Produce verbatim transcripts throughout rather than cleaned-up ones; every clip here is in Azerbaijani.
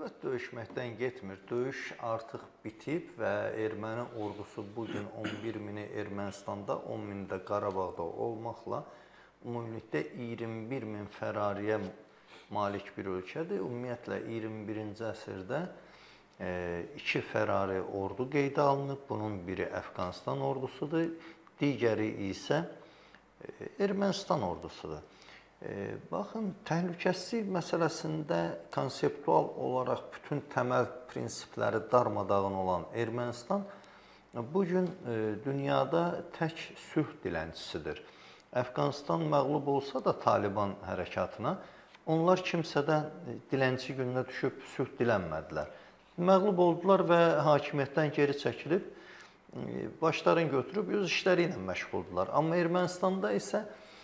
Söhbət döyüşməkdən getmir. Döyüş artıq bitib və erməni ordusu bugün on bir mini Ermənistanda, on mini də Qarabağda olmaqla ümumilikdə iyirmi bir min fərariyə malik bir ölkədir. Ümumiyyətlə iyirmi birinci əsrdə iki fərari ordu qeydə alınıb. Bunun biri Əfqanistan ordusudur, digəri isə Ermənistan ordusudur. Baxın, təhlükəsizlik məsələsində konseptual olaraq bütün təməl prinsipləri darmadağın olan Ermənistan bugün dünyada tək sülh dilənçisidir. Əfqanistan məğlub olsa da Taliban hərəkatına, onlar kimsədən dilənçi gününə düşüb sülh dilənmədilər. Məğlub oldular və hakimiyyətdən geri çəkilib, başlarını götürüb öz işləri ilə məşğuldular. Amma Ermənistanda isə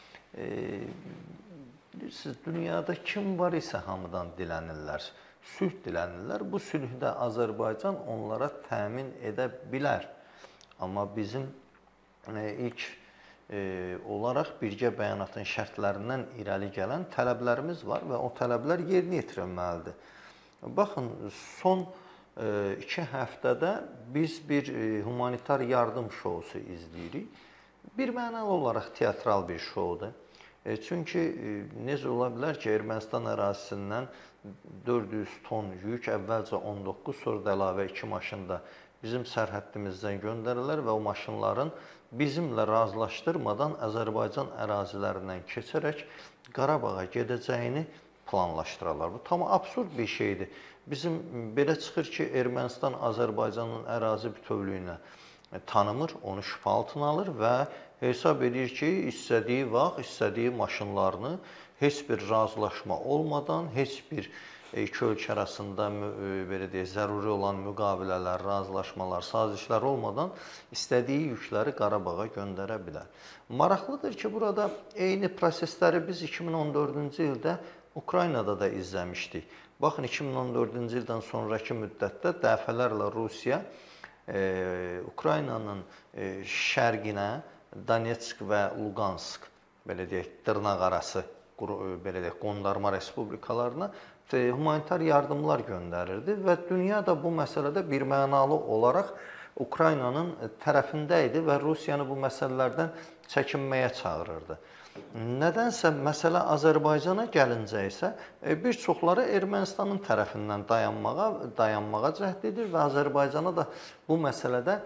bilirsiniz, dünyada kim var isə hamıdan dilənirlər, sülh dilənirlər. Bu sülhdə Azərbaycan onlara təmin edə bilər. Amma bizim ilk olaraq birgə bəyanatın şərtlərindən irəli gələn tələblərimiz var və o tələblər yerinə yetirilməlidir. Baxın, son iki həftədə biz bir humanitar yardım şousu izləyirik. Bir mənalı olaraq teatral bir şoudur. Çünki necə ola bilər ki, Ermənistan ərazisindən dörd yüz ton yük əvvəlcə on doqquz, sonra da əlavə iki maşın da bizim sərhəddimizdən göndərirlər və o maşınların bizimlə razılaşdırmadan Azərbaycan ərazilərindən keçərək Qarabağa gedəcəyini planlaşdırırlar. Bu tam absurd bir şeydir. Bizim belə çıxır ki, Ermənistan Azərbaycanın ərazi bütövlüyünə tanımır, onu şübhə altına alır və hesab edir ki, istədiyi vaxt, istədiyi maşınlarını heç bir razılaşma olmadan, heç bir iki ölkə arasında belə deyək, zəruri olan müqavilələr, razılaşmalar, sazişlər olmadan istədiyi yükləri Qarabağa göndərə bilər. Maraqlıdır ki, burada eyni prosesləri biz iki min on dördüncü ildə Ukraynada da izləmişdik. Baxın, iki min on dördüncü ildən sonraki müddətdə dəfələrlə Rusiya Ukraynanın şərqinə, Donetsk və Luqansk, belə deyək, dırnaqarası, belə deyək, qondarma respublikalarına humanitar yardımlar göndərirdi və dünya da bu məsələdə birmənalı olaraq Ukraynanın tərəfində idi və Rusiyanı bu məsələlərdən çəkinməyə çağırırdı. Nədənsə məsələ Azərbaycana gəlincə isə bir çoxları Ermənistanın tərəfindən dayanmağa, dayanmağa cəhd edir və Azərbaycana da bu məsələdə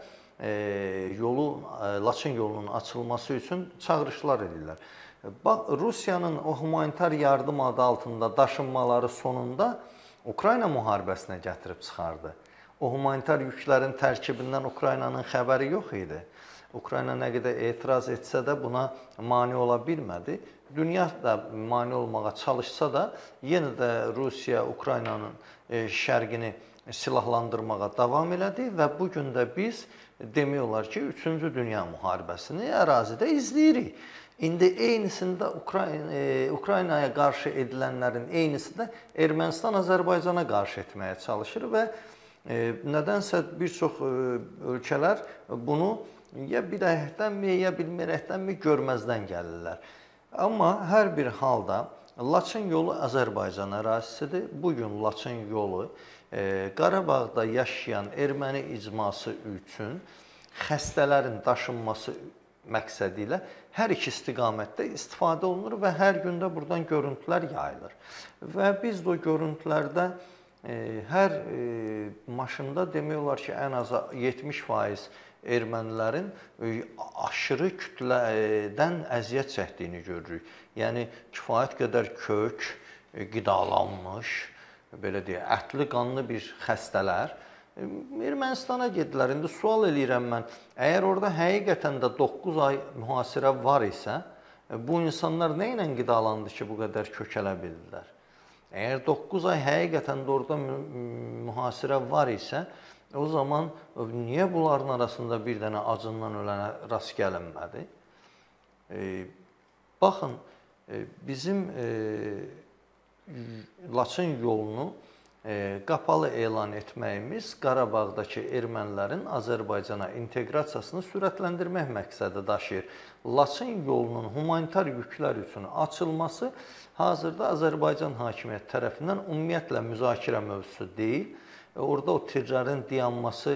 yolu, Laçın yolunun açılması üçün çağırışlar edirlər. Bax, Rusiyanın o humanitar yardım adı altında daşınmaları sonunda Ukrayna müharibəsinə gətirib çıxardı. O humanitar yüklərin tərkibindən Ukraynanın xəbəri yox idi. Ukrayna nə qədər etiraz etsə də buna mane ola bilmədi. Dünya da mane olmağa çalışsa da yenə də Rusiya Ukraynanın şərqini silahlandırmağa davam elədi və bugün də biz demək olar ki, üçüncü Dünya müharibəsini ərazidə izləyirik. İndi eynisində Ukraynaya qarşı edilənlərin eynisini də Ermənistan Azərbaycana qarşı etməyə çalışır və nədənsə bir çox ölkələr bunu ya biləkdənmi, ya bilməkdənmi görməzdən gəlirlər. Amma hər bir halda Laçın yolu Azərbaycan ərazisidir. Bugün Laçın yolu Qarabağda yaşayan erməni icması üçün xəstələrin daşınması məqsədi ilə hər iki istiqamətdə istifadə olunur və hər gündə buradan görüntülər yayılır. Və biz də o görüntülərdə hər maşında demək olar ki, ən az yetmiş faiz ermənilərin aşırı kütlədən əziyyət çəkdiyini görürük. Yəni, kifayət qədər kök, qidalanmış, belə deyək, ətli qanlı bir xəstələr Ermənistana gedirlər. İndi sual eləyirəm mən, əgər orada həqiqətən də doqquz ay mühasirə var isə, bu insanlar nə ilə qidalandı ki, bu qədər kökələ bildilər? Əgər doqquz ay həqiqətən də orada mühasirə var isə, o zaman niyə bunların arasında bir dənə acından ölənə rast gəlinmədi? Baxın, bizim Laçın yolunu qapalı elan etməyimiz Qarabağdakı ermənilərin Azərbaycana inteqrasiyasını sürətləndirmək məqsədi daşıyır. Laçın yolunun humanitar yüklər üçün açılması hazırda Azərbaycan hakimiyyəti tərəfindən ümumiyyətlə müzakirə mövzusu deyil. Orada o tirlərin dayanması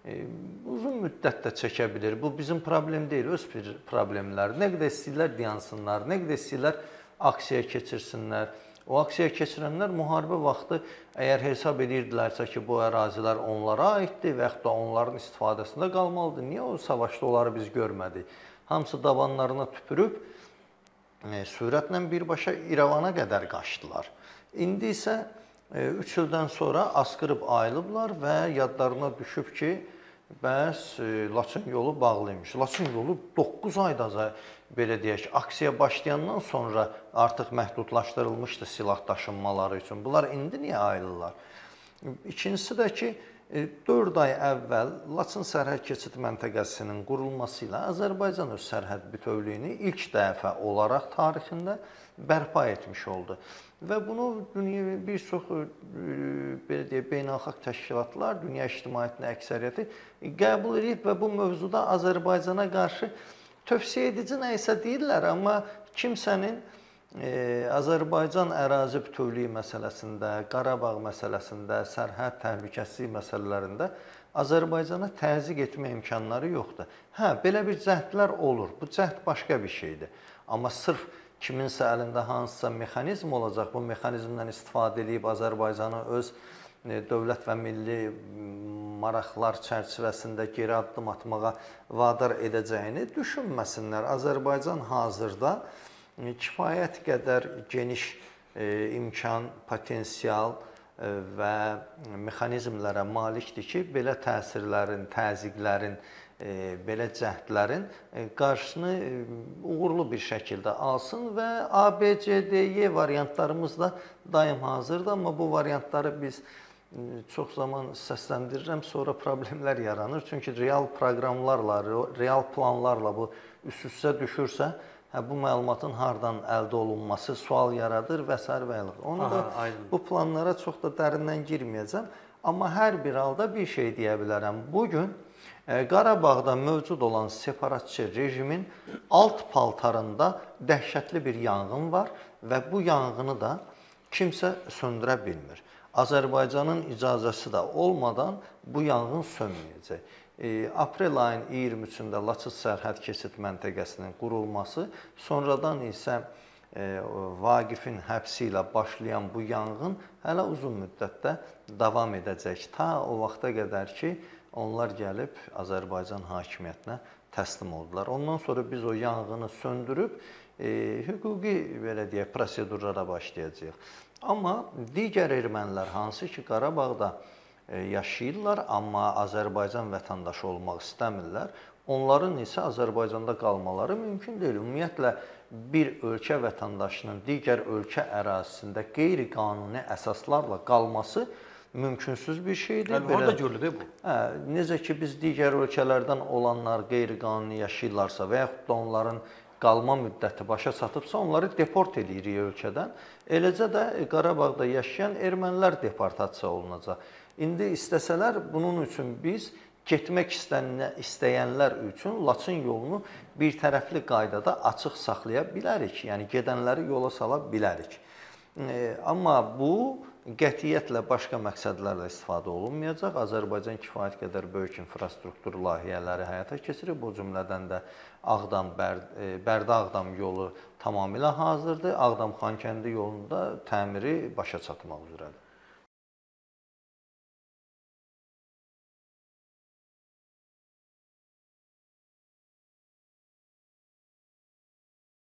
uzun müddətdə çəkə bilir. Bu bizim problem deyil, öz problemləri. Nə qədər istəyirlər dayansınlar, nə qədər istəyirlər aksiya keçirsinlər. O aksiya keçirənlər müharibə vaxtı əgər hesab edirdilərsə ki, bu ərazilər onlara aiddir və yaxud da onların istifadəsində qalmalıdır, niyə o savaşda onları biz görmədik? Hamısı dabanlarına tüpürüb, e, sürətlə birbaşa İrəvana qədər qaçdılar. İndi isə üç ildən sonra asqırıb ayılıblar və yadlarına düşüb ki, bəs Laçın yolu bağlıymış. Laçın yolu doqquz ayda belə deyək, aksiya başlayandan sonra artıq məhdudlaşdırılmışdı silah daşınmaları üçün. Bunlar indi niyə ayılırlar? İkincisi də ki, dörd ay əvvəl Laçın sərhəd keçid məntəqəsinin qurulması ilə Azərbaycan öz sərhəd bütövlüyünü ilk dəfə olaraq tarixində bərpa etmiş oldu. Və bunu dünya bir çox belə deyək, beynəlxalq təşkilatlar, dünya ictimaiyyətinin əksəriyyəti qəbul edib və bu mövzuda Azərbaycana qarşı tövsiyə edici nə isə deyirlər, amma kimsənin e, Azərbaycan ərazi bütövlüyü məsələsində, Qarabağ məsələsində, sərhəd təhlükəsizliyi məsələlərində Azərbaycana təzyiq etmə imkanları yoxdur. Hə, belə bir cəhdlər olur. Bu cəhd başqa bir şeydir. Amma sırf kiminsə əlində hansısa mexanizm olacaq, bu mexanizmdən istifadə edib Azərbaycanı öz dövlət və milli maraqlar çərçivəsində geri addım atmağa vadar edəcəyini düşünməsinlər. Azərbaycan hazırda kifayət qədər geniş imkan, potensial və mexanizmlərə malikdir ki, belə təsirlərin, təzyiqlərin, belə cəhdlərin qarşısını uğurlu bir şəkildə alsın və A, B, C, D, Y variantlarımız da daim hazırdır. Amma bu variantları biz çox zaman səsləndirirəm, sonra problemlər yaranır. Çünki real proqramlarla, real planlarla bu üst-üstə düşürsə, hə, bu məlumatın hardan əldə olunması sual yaradır və s. və ilə. Onu da bu planlara çox da dərindən girməyəcəm. Amma hər bir halda bir şey deyə bilərəm. Bugün Qarabağda mövcud olan separatçı rejimin alt paltarında dəhşətli bir yanğın var və bu yanğını da kimsə söndürə bilmir. Azərbaycanın icazəsi də olmadan bu yanğın sönməyəcək. Aprel ayın iyirmi üçündə Laçın sərhəd keçid məntəqəsinin qurulması, sonradan isə Vaqifin həbsi ilə başlayan bu yanğın hələ uzun müddətdə davam edəcək. Ta o vaxta qədər ki, onlar gəlib Azərbaycan hakimiyyətinə təslim oldular. Ondan sonra biz o yanğını söndürüb e, hüquqi belə deyək, prosedurlara başlayacağıq. Amma digər ermənilər hansı ki, Qarabağda e, yaşayırlar, amma Azərbaycan vətəndaşı olmaq istəmirlər, onların isə Azərbaycanda qalmaları mümkün deyil. Ümumiyyətlə, bir ölkə vətəndaşının digər ölkə ərazisində qeyri-qanuni əsaslarla qalması mümkünsüz bir şeydir. Yəni, orada görülür bu. Hə, necə ki, biz digər ölkələrdən olanlar qeyri-qanuni yaşayırlarsa və yaxud da onların qalma müddəti başa çatıbsa, onları deport edirik ölkədən. Eləcə də Qarabağda yaşayan ermənilər deportasiya olunacaq. İndi istəsələr, bunun üçün biz getmək istəyənlər üçün Laçın yolunu bir tərəfli qaydada açıq saxlaya bilərik. Yəni, gedənləri yola sala bilərik. E, amma bu qətiyyətlə başqa məqsədlərlə istifadə olunmayacaq. Azərbaycan kifayət qədər böyük infrastruktur layihələri həyata keçirib. Bu cümlədən də Ağdam-Bərdə-Ağdam yolu tamamilə hazırdır. Ağdam-Xankəndi yolunda təmiri başa çatmaq üzrədir.